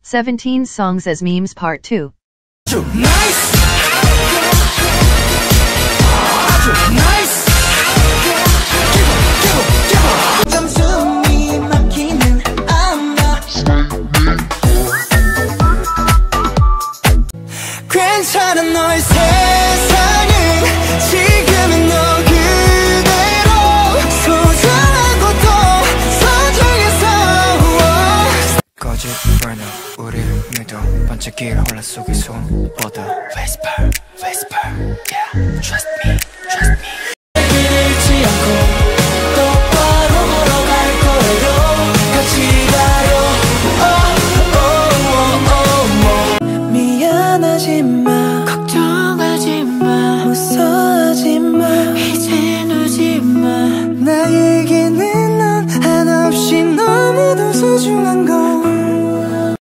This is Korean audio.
17 Songs as Memes Part 2. Nice. Nice. 점수이 막히는 아마 괜찮은 너의 세상은 지금은 너 그대로 소중하고 또 소중해서 꺼질 burner 우리를 믿어 반짝이를 혼란 속의 손보다 Whisper, whisper, yeah Trust me, trust me 잃지 않고 똑바로 걸어갈 거예요 같이 가요 oh, oh, oh, oh, oh. 미안하지만